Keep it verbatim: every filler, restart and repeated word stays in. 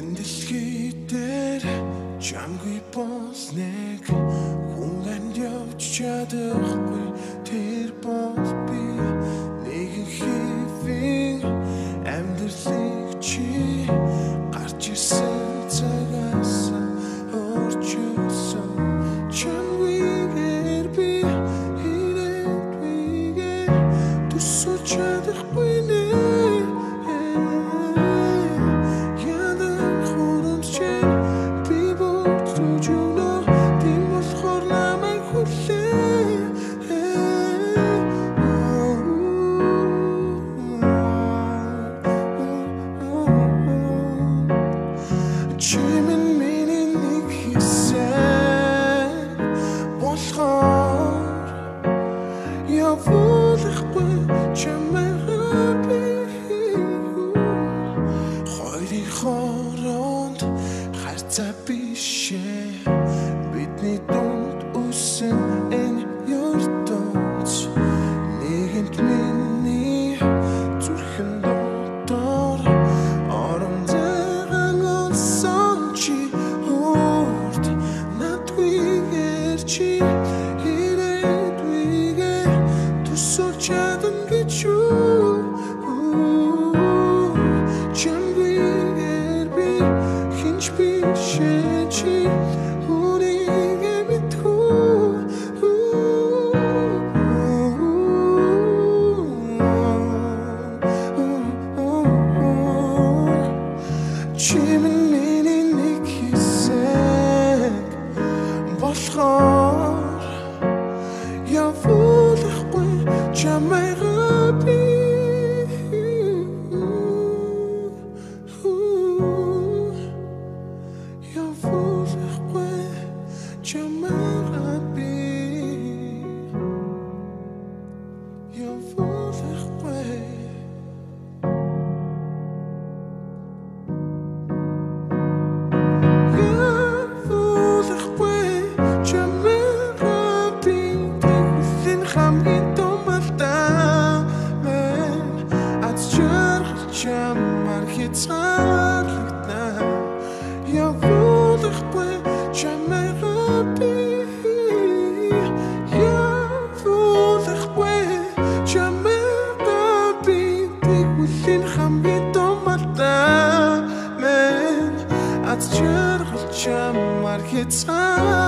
Дэлхийдээр чамгүй босныг хүн амд явж чадахгүй тэр бос би нэгэн хэвийн амьдралыг чи гарч ирсэн цагаас орчуулсан чамгүйгээр би ирээдүйгээр төсөөлж чадахгүй нэ Yavuulahgui чамайгаби хоёрын хооронд харьцаа бишээ бидний дунд үсэн энэ ертөнц нэгэнт миний зүрхэн дотор оромжган олсон чи урд надгүйгээр чи Чамгүйгээр би хинч бишээ чи үнийгээ мэдгүй Чимэн миний нэг хэсэг болохоор Yavuulahgui чамайгаби Yavuulahgui чамайгаби Yavuulahgui Yavuulahgui чамайгаби тэгвэл хамгийн томалтай мен аз жаргал чамаар хязгаарлагдана Yavuulahgui чамайгаби Yavuulahgui чамайгаби тэгвэл хамгийн томалтай мен аз жаргал чамаар хязгаарлагдана